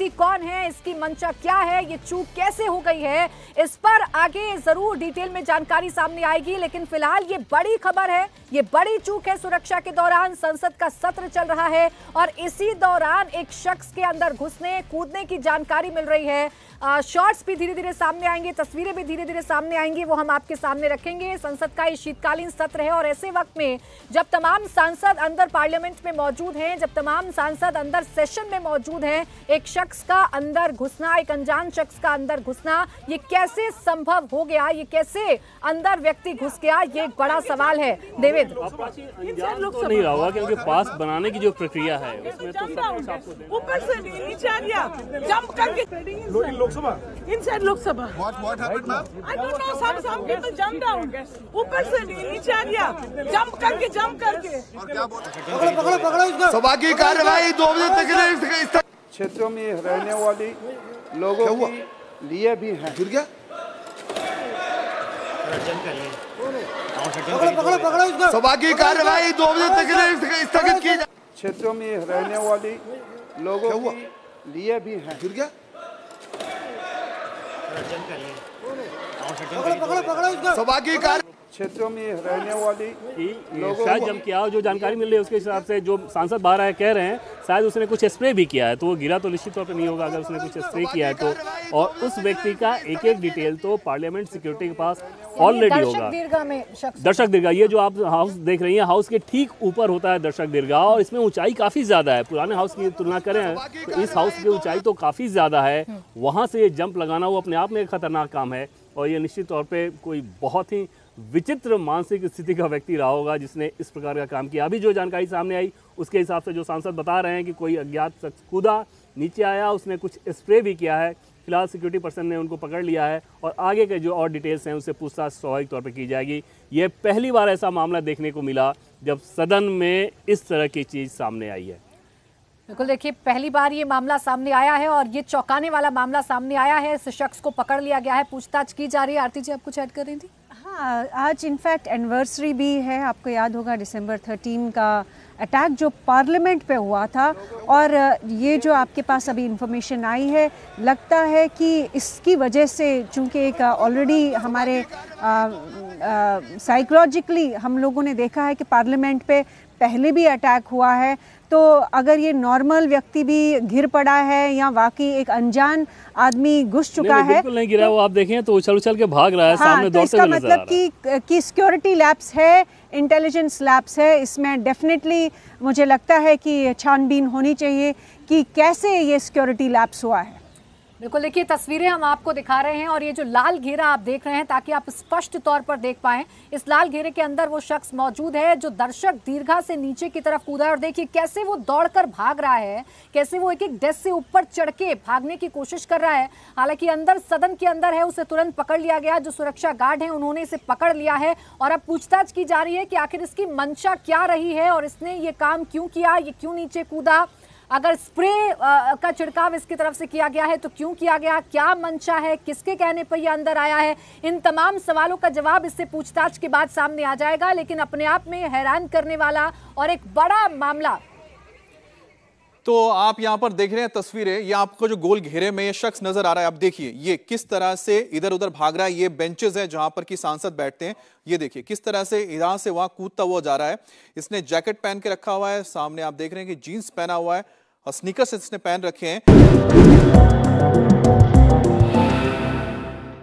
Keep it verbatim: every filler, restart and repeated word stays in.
व्यक्ति कौन है, इसकी मंशा क्या है, ये चूक कैसे हो गई है, इस पर आगे जरूर डिटेल में जानकारी सामने आएगी। लेकिन फिलहाल ये बड़ी खबर है, ये बड़ी चूक है। सुरक्षा के दौरान संसद का सत्र चल रहा है और इसी दौरान एक शख्स के अंदर घुसने कूदने की जानकारी मिल रही है। शॉट्स भी धीरे धीरे सामने आएंगे, तस्वीरें भी धीरे धीरे सामने आएंगी, वो हम आपके सामने रखेंगे। संसद का ये शीतकालीन सत्र है और ऐसे वक्त में जब तमाम सांसद अंदर पार्लियामेंट में मौजूद हैं, जब तमाम सांसद अंदर सेशन में मौजूद हैं, एक शख्स का अंदर घुसना, एक अनजान शख्स का अंदर घुसना, ये कैसे संभव हो गया, ये कैसे अंदर व्यक्ति घुस गया, ये एक बड़ा सवाल है। देवेंद्र, तो नहीं रहा होगा क्योंकि पास बनाने की जो प्रक्रिया है उसमें तो ऊपर से नीचे आ गया, जंप करके Lok Sabha, inside Lok Sabha. What what happened, ma'am? I don't know, some some people jump down. ऊपर से नीचे आ गया, जंप करके जंप करके। और क्या बोल? पकड़ो पकड़ो पकड़ो इसको। सभा की कार्यवाही दो बजे तक के क्षेत्रों में रहने वाली लोगों के लिए भी है। गिर गया? पकड़ो पकड़ो पकड़ो इसको। सभा की कार्यवाही दो बजे तक के स्थगित की। क्षेत्रों में रहने वाली लोगों के लिए भी है। गिर गया? पकड़ो पकड़ो पकड़ो इसको। सभा की कार्य क्षेत्रों में रहने वाली लोगों शायद जम किया, जो जानकारी मिल रही है उसके हिसाब से जो सांसद बाहर आए कह रहे हैं शायद उसने कुछ स्प्रे भी किया है, तो वो गिरा तो निश्चित तौर पर नहीं होगा अगर उसने कुछ स्प्रे किया है तो। और उस व्यक्ति का एक एक डिटेल तो पार्लियामेंट सिक्योरिटी के पास ऑलरेडी होगा। दर्शक दीर्घा, ये जो आप हाउस देख रही हैं, हाउस के ठीक ऊपर होता है दर्शक दीर्घा और इसमें ऊंचाई काफी ज्यादा है। पुराने हाउस की तुलना करें तो इस हाउस की ऊंचाई तो काफी ज्यादा है। वहां से जंप लगाना वो अपने आप में एक खतरनाक काम है और ये निश्चित तौर पे कोई बहुत ही विचित्र मानसिक स्थिति का व्यक्ति रहा होगा जिसने इस प्रकार का काम किया। अभी जो जानकारी सामने आई उसके हिसाब से जो सांसद बता रहे हैं कि कोई अज्ञात शख्स कूदा, नीचे आया, उसने कुछ स्प्रे भी किया है। फिलहाल सिक्योरिटी पर्सन ने उनको पकड़ लिया है और आगे के जो और डिटेल्स हैं उससे पूछताछ स्वाभाविक तौर पर की जाएगी। ये पहली बार ऐसा मामला देखने को मिला जब सदन में इस तरह की चीज़ सामने आई है। बिल्कुल, देखिए पहली बार ये मामला सामने आया है और ये चौंकाने वाला मामला सामने आया है। इस शख्स को पकड़ लिया गया है, पूछताछ की जा रही है। आरती जी, आप कुछ ऐड कर रही थी? हाँ, आज इनफैक्ट एनिवर्सरी भी है। आपको याद होगा दिसंबर थर्टीन का अटैक जो पार्लियामेंट पे हुआ था और ये जो आपके पास अभी इंफॉर्मेशन आई है, लगता है कि इसकी वजह से चूँकि एक ऑलरेडी हमारे साइकोलॉजिकली हम लोगों ने देखा है कि पार्लियामेंट पे पहले भी अटैक हुआ है, तो अगर ये नॉर्मल व्यक्ति भी गिर पड़ा है या वाकई एक अनजान आदमी घुस चुका नहीं, है, बिल्कुल नहीं गिरा, वो आप देखें तो उछल उछल के भाग रहा है। हाँ, सामने तो दौड़ते इसका हुए नजर आ मतलब रहा है। कि कि सिक्योरिटी लैप्स है, इंटेलिजेंस लैप्स है। इसमें डेफिनेटली मुझे लगता है कि छानबीन होनी चाहिए कि कैसे ये सिक्योरिटी लैप्स हुआ है। बिल्कुल, देखिए तस्वीरें हम आपको दिखा रहे हैं और ये जो लाल घेरा आप देख रहे हैं ताकि आप स्पष्ट तौर पर देख पाएं, इस लाल घेरे के अंदर वो शख्स मौजूद है जो दर्शक दीर्घा से नीचे की तरफ कूदा है और देखिए कैसे वो दौड़कर भाग रहा है, कैसे वो एक एक डेस्क से ऊपर चढ़ के भागने की कोशिश कर रहा है। हालांकि अंदर सदन के अंदर है, उसे तुरंत पकड़ लिया गया। जो सुरक्षा गार्ड है उन्होंने इसे पकड़ लिया है और अब पूछताछ की जा रही है कि आखिर इसकी मंशा क्या रही है और इसने ये काम क्यों किया, ये क्यों नीचे कूदा, अगर स्प्रे का छिड़काव इसकी तरफ से किया गया है तो क्यों किया गया, क्या मंशा है, किसके कहने पर यह अंदर आया है। इन तमाम सवालों का जवाब इससे पूछताछ के बाद सामने आ जाएगा। लेकिन अपने आप में हैरान करने वाला और एक बड़ा मामला। तो आप यहां पर देख रहे हैं तस्वीरें, ये आपको जो गोल घेरे में ये शख्स नजर आ रहा है, आप देखिए ये किस तरह से इधर उधर भाग रहा है। ये बेंचेस हैं जहां पर कि सांसद बैठते हैं, ये देखिए किस तरह से यहां से वहां कूदता हुआ जा रहा है। इसने जैकेट पहन के रखा हुआ है, सामने आप देख रहे हैं कि जीन्स पहना हुआ है और स्नीकर्स इसने पहन रखे हैं।